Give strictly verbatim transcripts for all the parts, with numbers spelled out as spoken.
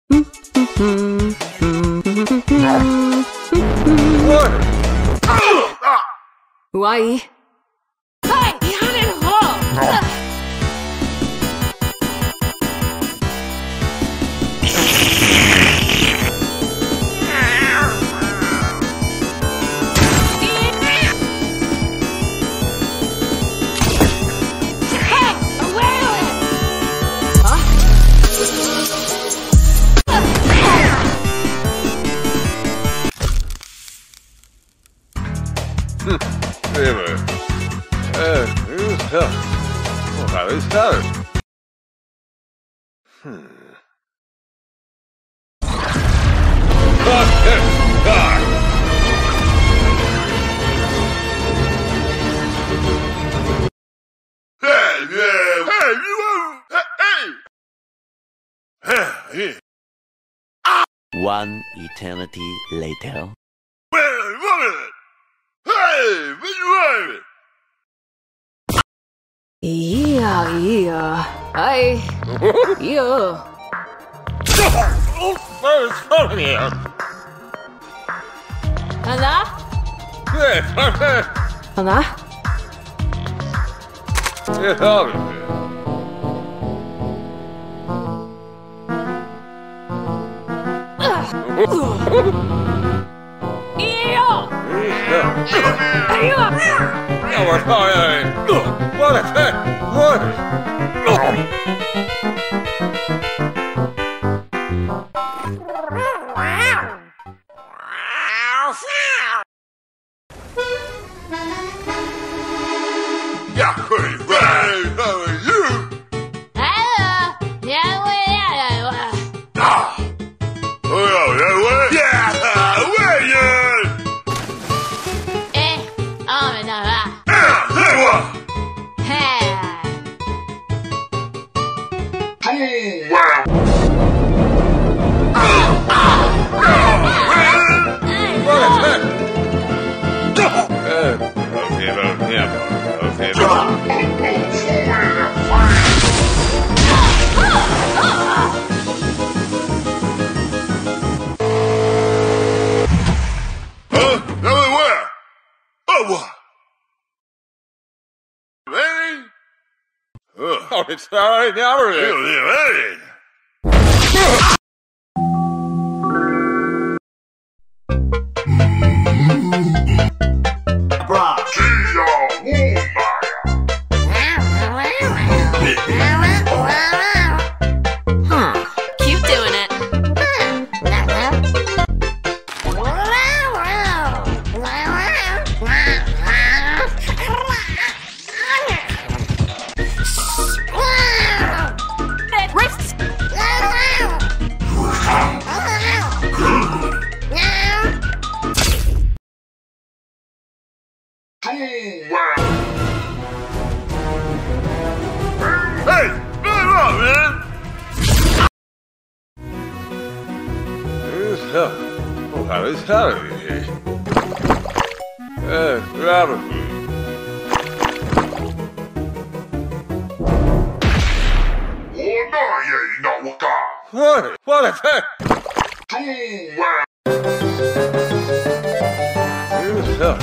Why? Hey, behind it hole. River. Uh, who's tough? Well, how is that? Hmm. Cut him! Die! Hey, yeah, hey, you hey, hey! One eternity later. Wait, woman! Hey, what you want? Yeah, yeah. Hi. Yeah. Oh, first, hold here. 하나? Hey, perfect. 하나? Get out of here. Yeah, we're sorry. What a thing! What? Yeah, pretty right. How are you? Hello. Yeah, we are. Ah. Oh, yeah, that way? Yeah, where you? Eh, oh, no. Ah, hey, what? Hey. Wow. What a thing! Uh, okay, well, yeah, okay, well. Huh? Now where? Oh, what? Ready? Oh, it's already now, really? Ready? Huh. Keep doing it. Wrists. Hey, move on, man! Who's up? Oh, how is Harry here? Uh, Robert. What? What a thing! Who's up?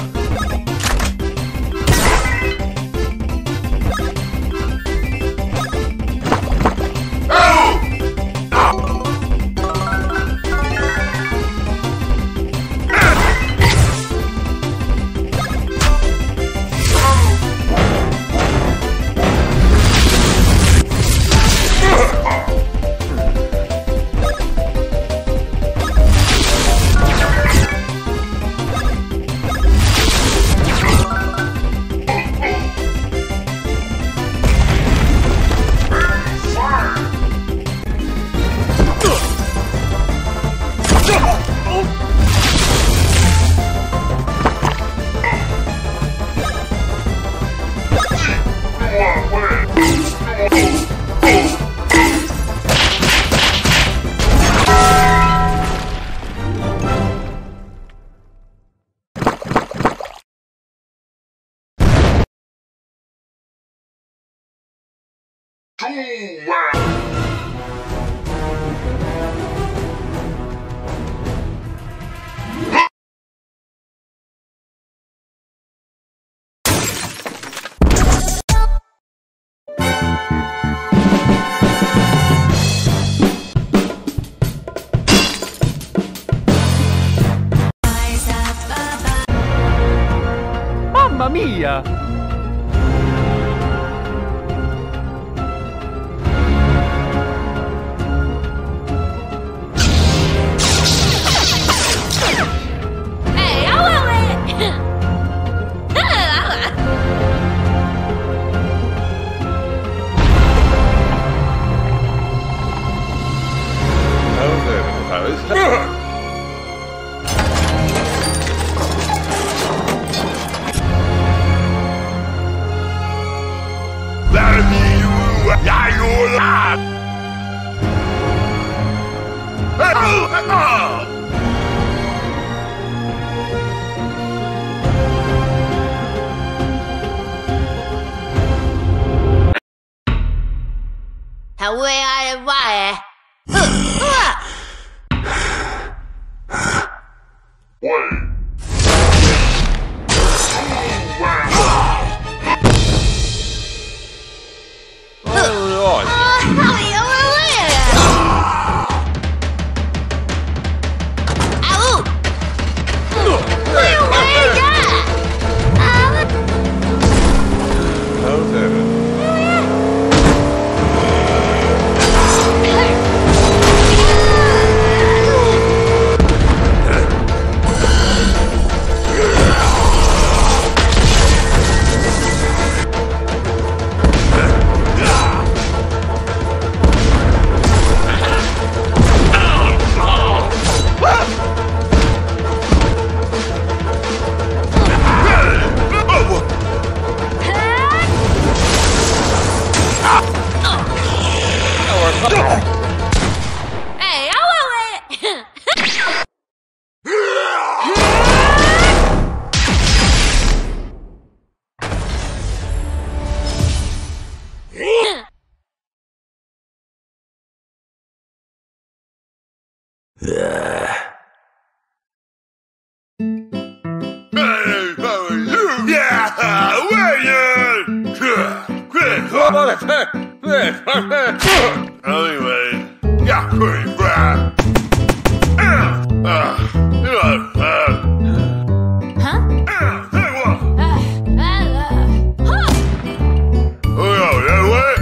ya. Hey, I will it! How way I why? Hey, I will it! Anyway, yeah, pretty bad. Uh, uh, uh, uh. Huh? Uh, hey, what? Uh, uh, huh? Oh, yeah, that way?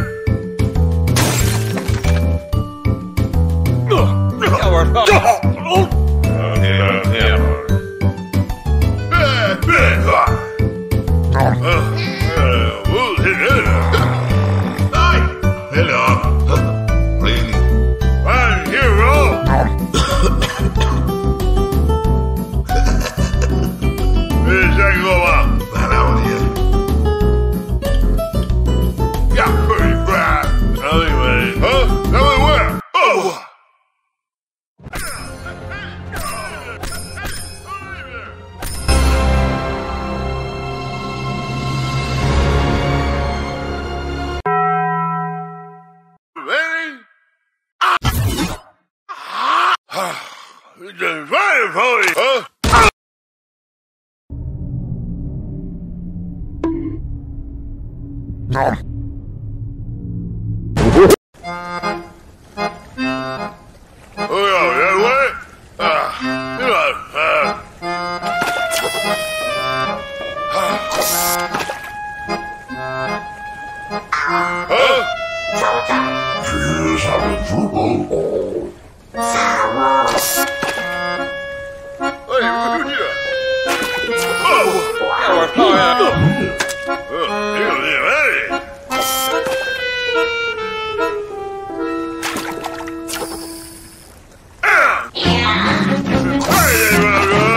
Yeah, we're Uh, yeah, yeah. Uh, uh, uh, uh, who's here? Hi. Hello. Really? I'm hero. Where's that go on? Right out here. Yeah, pretty bad. Anyway, huh? Tell me where? Oh! Ready? The fire party, huh? Oh, yeah, that way? Ah, you know, uh, huh? Here's how to dribble. Hey, what are you doing? Oh! Yeah, we're fine. Oh, you hey! Ah! Hey, there you go!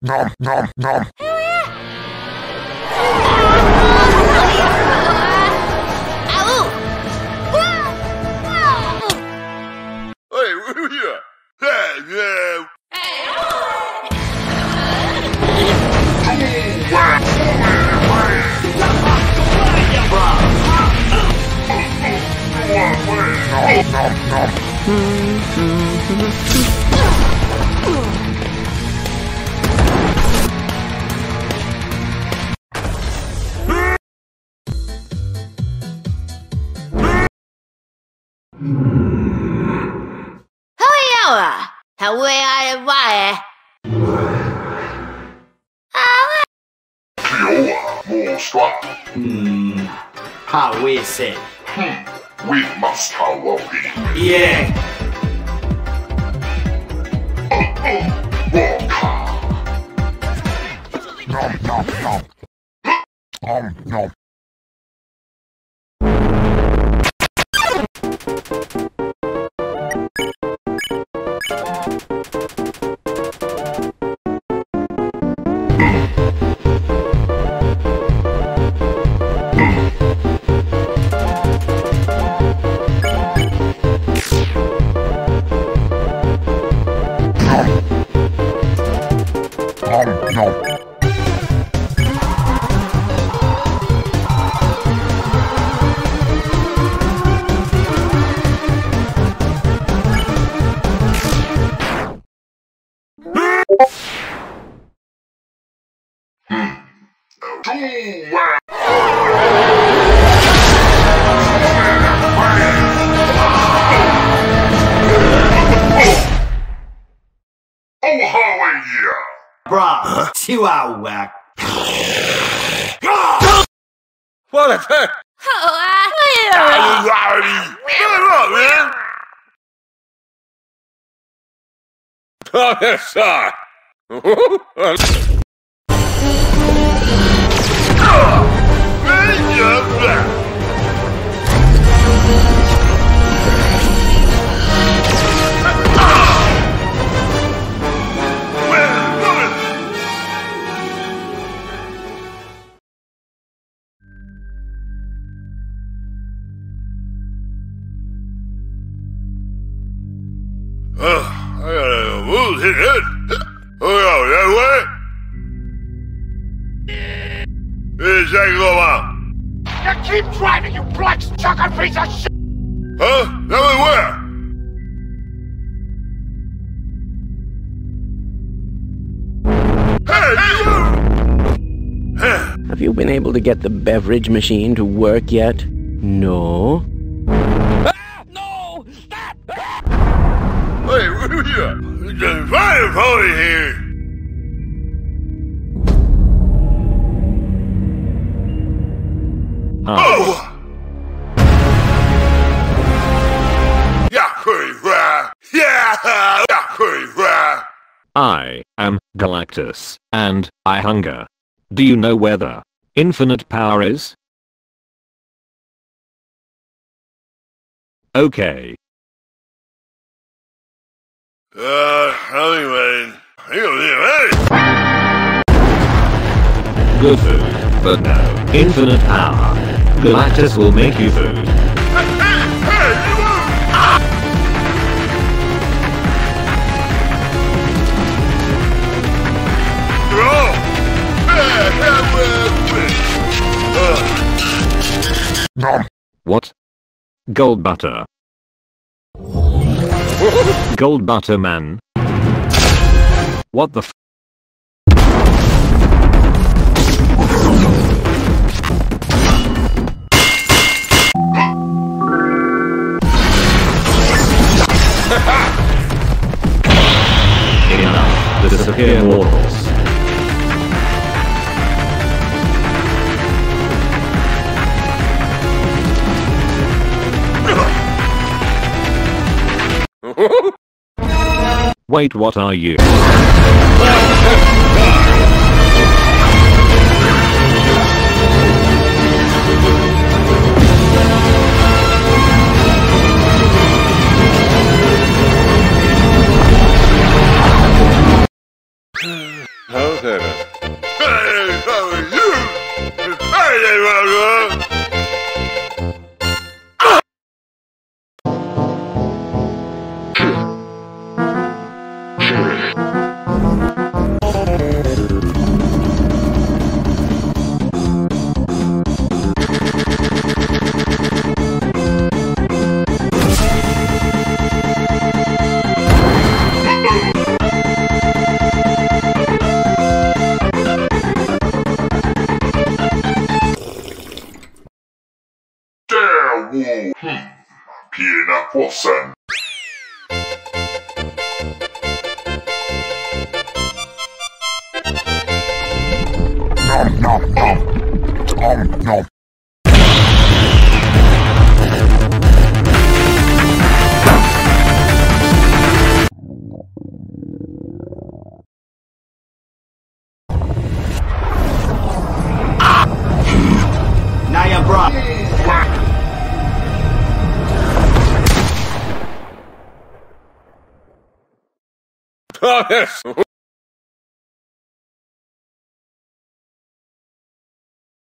nom, nom, nom. Hey, where are you? Hey, yeah. How we are why? More strong. Hmm. How we say? Hmm. We must have walking. Yeah. Nom, nom, nom. Nom, nom. Bruh, Chihuahua. What a heck? Oh, yes, sir. I gotta move it. Oh, that way? Is that go on? You keep driving, you black sucker piece of shit! Huh? That way where? Hey, Have you been able to get the beverage machine to work yet? No? Hey, where are you? There's a fire pony here. Oh! Yeah, yeah, yeah. I am Galactus, and I hunger. Do you know where the infinite power is? Okay. Uh, anyway, you don't need Good food, but no infinite power. Galactus will make you food. What? Gold butter. Gold butter man. What the f- Enough. Disappear mortals. Wait, what are you? Huh? buonasera. Hey, how are you? Hey, mother. Piena possa. Nom nom nom. Nom nom. Now you're brought. Oh, yes.